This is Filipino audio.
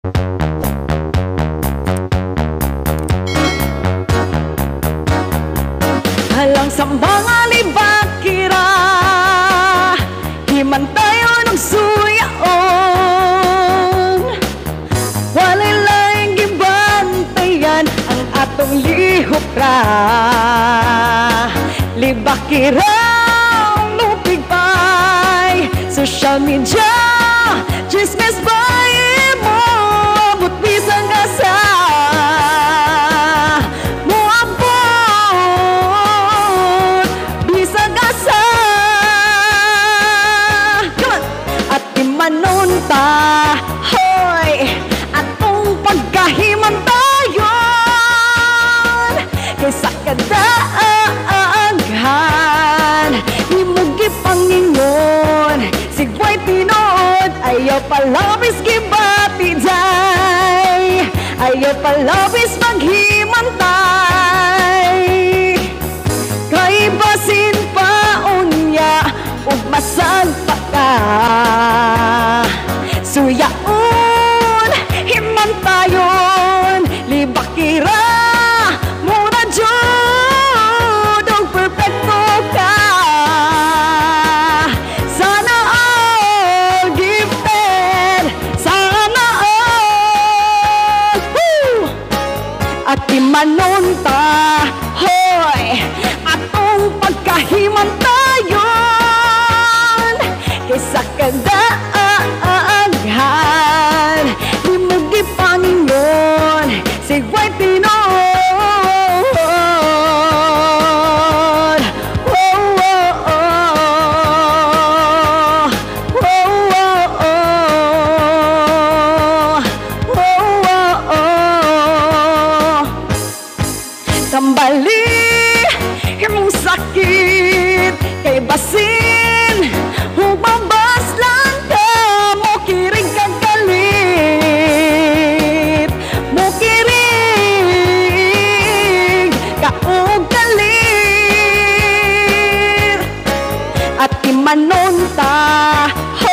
Halang sa mga libakira, himan tayo ng suyaon. Walay laing gibantayan ang atong lihok ra. Libakira ang lupig pay, social media, chismis bayi mo, abot bisang gasa. Manunta, hoy, atong pagkahimantayon kaysa kadaaghan, di mo gipangingon sigway tinood, ayaw palabis gibati day, ayaw palabis maghimantay, kay basin pa unya ug masag pa ka. Suyaon, himantayon, libakira, muna jud og perfecto ka. Sana all gifted, sana all at imanunta, hoy, atong pagkahimantayon kaysa kadaaghan, di mo gipangingon sigway tinood. Oh, oh, oh. Oh, oh, oh. Oh, oh, oh. Tambali imong sakit kay basin humabas lang ka, mo kiring kang galit, mo kiring kaog galit, at imanunta,